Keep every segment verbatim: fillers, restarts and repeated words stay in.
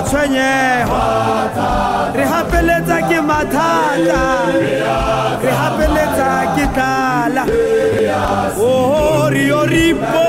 matshwenye re hapeletsa ke mathata re hapeletsa ke tlala oh rio ripo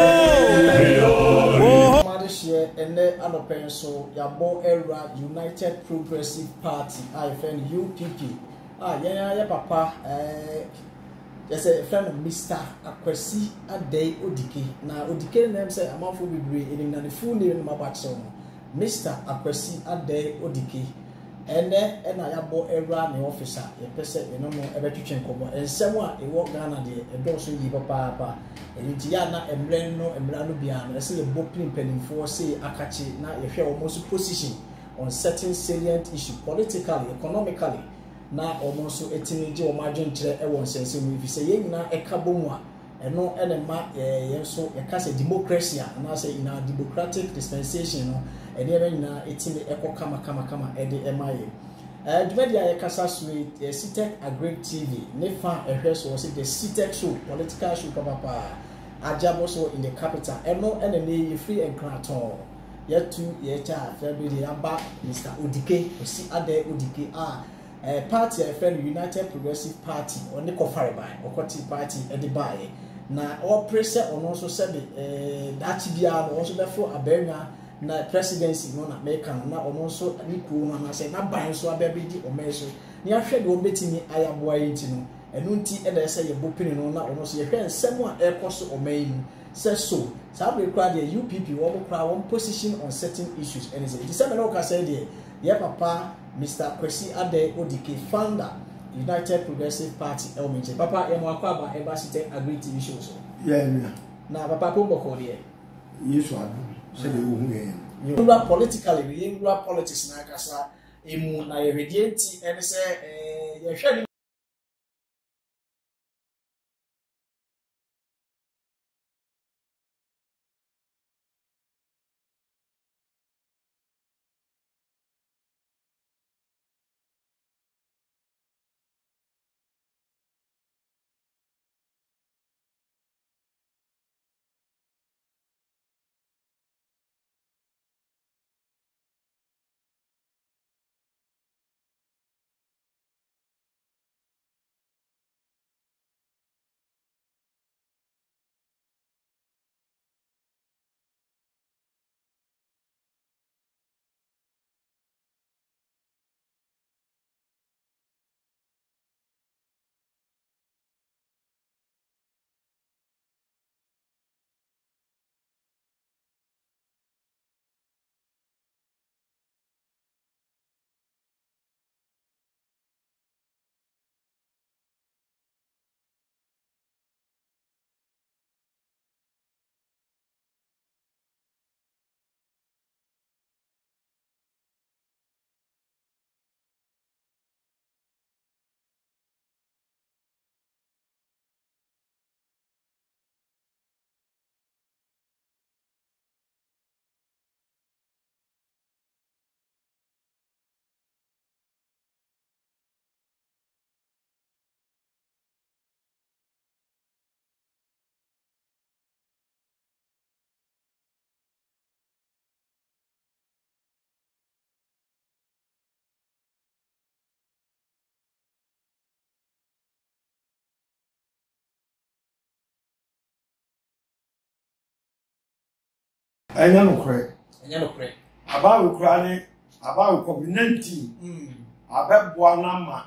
oh Madishie ene anopen so yabo era United Progressive Party I F N U P P ah ya ya papa eh yes a friend Mister Akwesi Adey Odike na Odike name say amafo bebre enim na the full name ma ba che Mister Akwesi Adey Odike ene ena yabo era ne officer ye pese eno no ebetwetwe nkomo ensem a ewo Ghana de edo so yi papa papa enti ya na emre no emra no bia no ese ye bopin penimfo say akachi na ye hwe almost position on certain salient issue politically economically na almost etimi je o madwen kire e won sense mu fi say ye nyina e ka bomu a eno ene ma ye so e ka say democracy na say in a democratic dispensation no ene e nyina etimi e ko kama kama kama e de e maye eh dwedia ye kasa suite e Citek Agri T V ne fa e hwe so say the Citek show political show papa ajabo so in the capital eno ene ne free and craton yetu ye cha February aba Mister Odike Osi Adey Odike ah eh party a friend United Progressive Party on the kofare by okoti party e de bae na o pressure ono so sebe eh dachi bia no so befo abenwa na presidency no na America na ono so ni ku no na say na ban so ababedi o meso ni ahwe de o betimi ayaboa yinti no enu nti e da say ye bopini no na ono so ye hwe nsem a e koso o mayin say so sabe kra de U P P wo kra one position on certain issues and say December no ka say de ye papa Mister Akwesi Adey Odike founder United Progressive Party Elminche papa e mo akwa ba e ba Citek Agri T V show so yeah yeah na papa ko boko de yesu adu say de ohu ye you are politically you are politics na kasa emu na ye redienti and say eh ye hwe enya no kre enya no kre aba we kra ne aba we covid nineteen mm abeboa na ma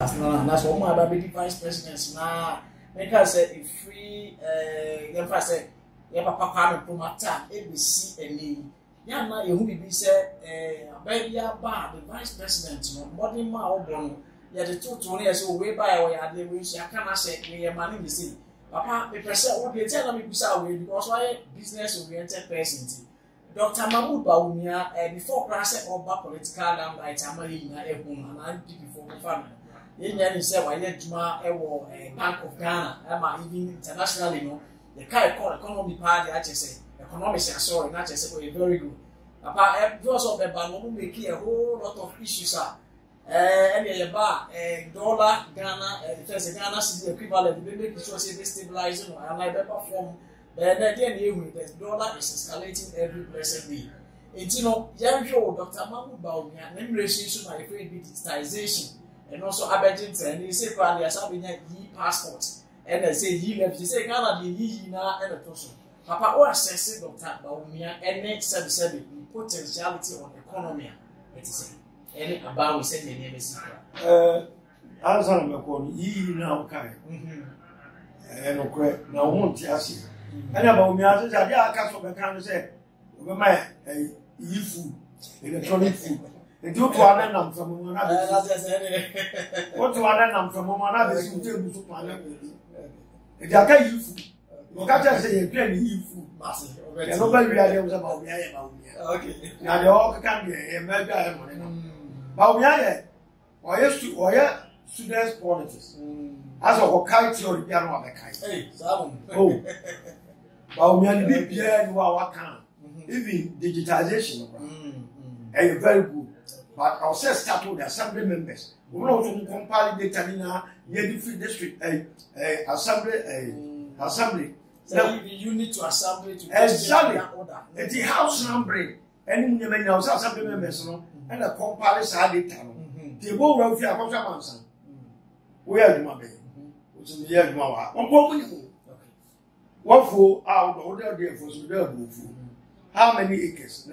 na na so mo aba be vice president na make us say a free eh dem fa say ye papa kwa me promota e be si eni ya na ye hu bibi say eh aba bia ba the vice president no body ma obo no ye de toto no ye say we ba ye ya de we si aka na say we ye mani be say papa me pressure wo be tell na me kusa we because why business oriented person. Doctor Mahmoud Bawumia, uh, before class or political limelight, I'm a and I did before the family. Then said, why let Juma Ewo, Bank of Ghana, Emma, even internationally, you know, the kind of economy party, I just say, economics, sorry, not just say, very good. Apart, because of the Banomu make a whole lot of issues, uh, and a bar, a dollar, Ghana, the first Ghana city equivalent, the baby is stabilizing, and I better form. But then the dollar is escalating every blessed day. And you know, young show Doctor Mahmoud Bawumia, name relationship my friend digitization, and also abridging and they say probably as having e passports, and they say he left, they say Ghana the ye na and the person. Papa or assess Doctor Bawumia and next seven seven potentiality on economy. It is any about we say the name is uh as I'm going ye now kind. And okay, now won't you see? And about me, I said, I can't so can say, my food, electronic food. And you to another from one other. What to another from one other is to to planet. If you can't eat food, you can't say you can't eat food. And nobody really was about me. Okay. Now they all can be a mega. But we are, or yes, to or students' politics. As a kite theory, piano of the kite. Hey, oh. But we are the Pierre, you are what can. Even digitization, and very good. But our say start with the assembly members. We will also compile data in a free district, a assembly, a assembly. So you need to assemble to exactly order. At the house number, any women house assembly members, and a compile data. The whole road for a contract. We are the money. Which is the year one. What for out order there for so how many acres?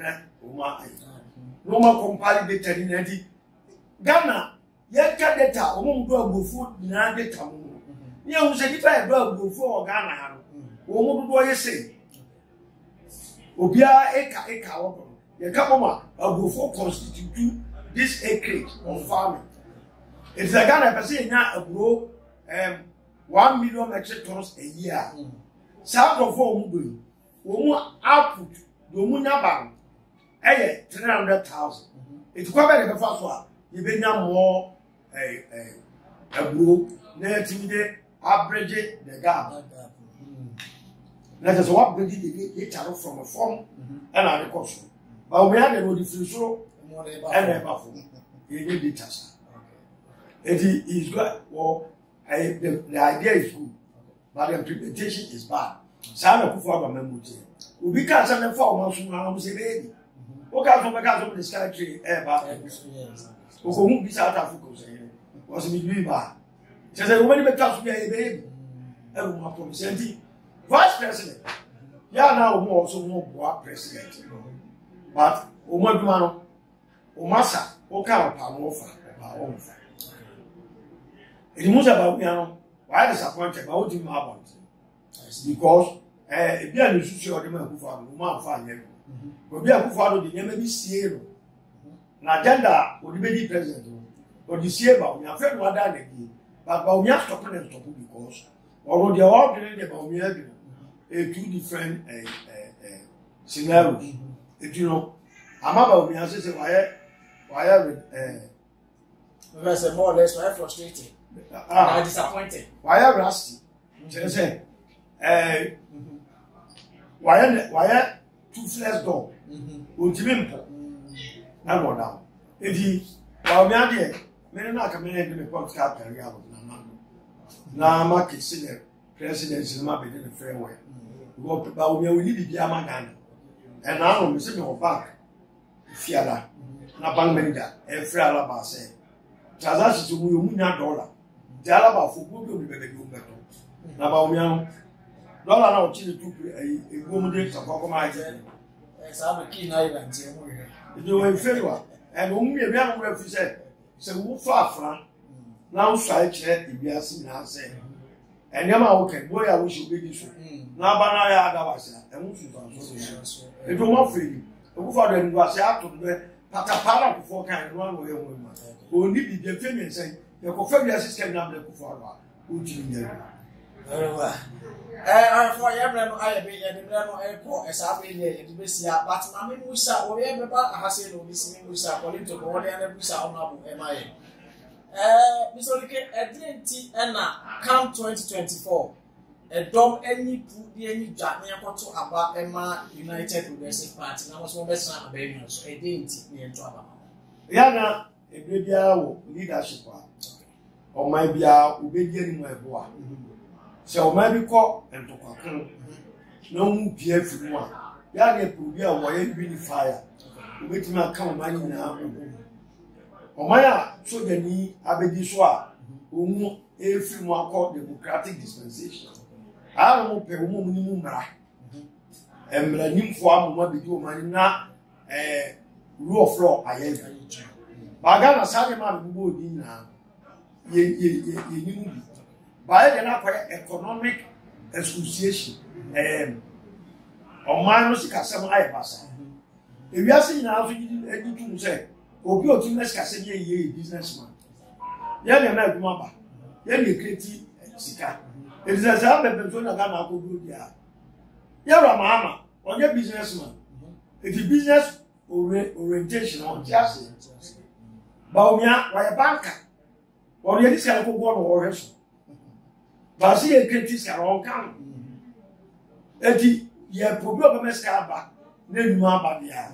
No more compile data in any Ghana. Yet can data, won't go food in our data. You say if I go for Ghana, what do you say? Obia Eka Eka, the Kapoma, a go for constitute this acreage of farming. It's a Ghana person now a grow um one million metric tons a year. Some of four doing one output, the Munya eh, three hundred thousand. It's quite the first one. You bring more a a grow, native average the gap. That is what we did get out from a form and our cost. But we had a road through and a buffalo. He did it as it is good. Well, the idea is good. But the implementation is bad. Sana kufa ba memuti. Ubi ka sa na fa o ma so na mo se baby. O ka so ba ka so the sky tree e ba. O ko hu bi South Africa o se. O se mi bi ba. Se se o ma ni be ka so bi e baby. E ro ma promise anti. Vice president. Ya na o mo so mo boa president. But o mo duma no. O masa o ka pa no fa ba o fa. It moves about me no. Why disappointed about what you have because if you are in the or the man who found the man found you, but we are who followed the name of this year. An agenda would be president, but this year, but we are afraid what that again. But we are stopping and stopping because, although they are all doing about me, a two different scenarios. If you know, I'm about me, I say, why, why are we more or less frustrated? Ah, disappointed. Why are rusty? Just say, eh, why, why, two flesh dog, ultimate, and one now. If he, while we are there, many not coming in the podcast career of Namano. Now, Mark is senior president in my beginning fairway. But we will need the Yamagan. And now, we see me back. Fiala, Naban Manager, and Fiala Basse. Transaction to Munya dollar. The Alaba for good will be better. Now, dollar now, Chile took a woman to compromise. It's a key island. You were in favor, and only a young ref said, so who far from now try check if you are seeing us say and never okay boy I wish you be this now bana ya ada wasa e mu su so e do mo free e ku fa do ni wasa ato be pata para ku fo kan no no e wo ma oni bi de fe mi say e ko fa bi assistant na me ku fo ro o ji ni very well eh for ya bre no aye be ya de bre no e ko e sa be ne e de be sia but ma me musa o ye be ba ha se no bi si me musa ko lito ko de na musa o na bu e ma ye eh Mister Odike edenti e na come twenty twenty-four e dom any pu de any dwa ne akoto aba e ma United Progressive Party na so be san aba e so edenti ne ento aba ya na e be bia wo leadership a o mai bia o be die ni mo e bo a se o mai bi ko ento kwa kan na mu bia fi mu a ya na pu bia wo ye bi ni fire o be ti ma kan o mai ni na o mai a so de ni abedi so a o mu e fi mu akọ democratic dispensation a mo pe mo mu ni mu mra emra nimfo amoma bi do mani na eh rule of law aye ba ga na sare ma bi bo di na ye ye ye ni mu bi ba ye na kwa economic association eh o man no sika sem aye pasa e wi ase nyina aso edi tu se obi o tu na sika se ye ye businessman ye na na aduma ba ye na create sika e dey say am be so na ga na ko do dia ye ra mama onye businessman if the business orientation on just ba omia wa ye banker or ye dis kind of go no wo so ba si ye create sika on kan eti ye probi o be meska ba na nu aba bia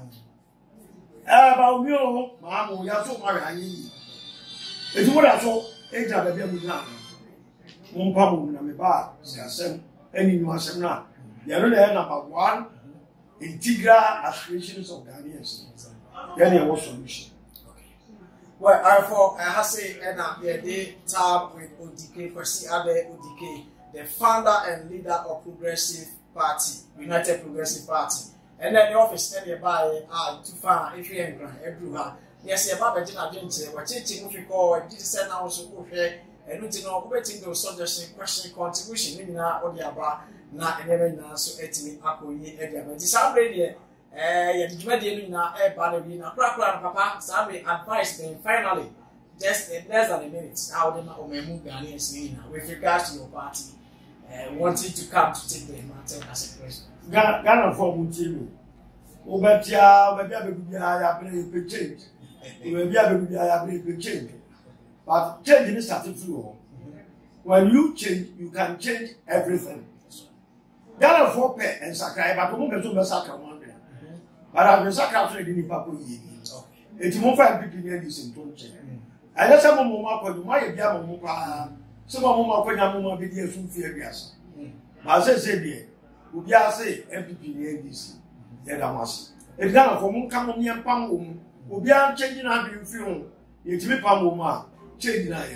eh ba omia o ma mo ya so ma ya yin eti wo da so e ja ba bia mu na mo pa mo na me ba se asem eni nu asem na ya no na number one integral aspirations of Ghanaians. Then there was solution. Well, I for I have say and the day tab with Odike, Kwesi Ade Odike, the founder and leader of Progressive Party, United Progressive Party. And then the office and the buy ah too far if you ain't everyone. Yes, you have a dinner agent, what teaching if you call this send now so okay, and we know waiting those suggestion, question, contribution in or the about. Na enebe na so etimi akoyi ede ama ti sabre de eh ye djuma de na e ba de bi na kra kra papa sabre advice then finally just in less than a minute how dem o memu Ghanaians ni na with regards to your party uh, wanting to come to take the matter as a president Ghana for mutimi obetia obebia bebia ya bre pe change obebia bebia ya bre pe change but change is starting through when you change you can change everything. Ghana for pay and sakai, but we don't massacre one day. But I've been sacred to the Nipapo ye. It's more five people near this in Tonche. I let some more for my Yamamupa, some more for Yamuma video from Furious. I say, dear, would ya say M P P near this? Yet I must. If Ghana for Moon come on near Pamum, will be changing our film. It's me Pamuma, changing our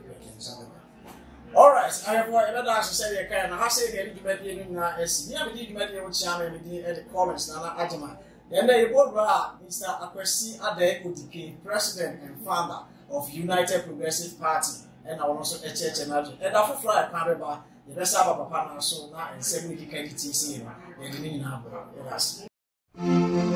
all right, I have what I say. I can. I say the education na es. Ni abi education wo chama me di the comments na na ajama. Then the board Mister Kwesi Ade Odike, president and founder of United Progressive Party, and I also a church and and after fly Canada, the best papa na so na and seven education T C na. The ni na bro. Yes.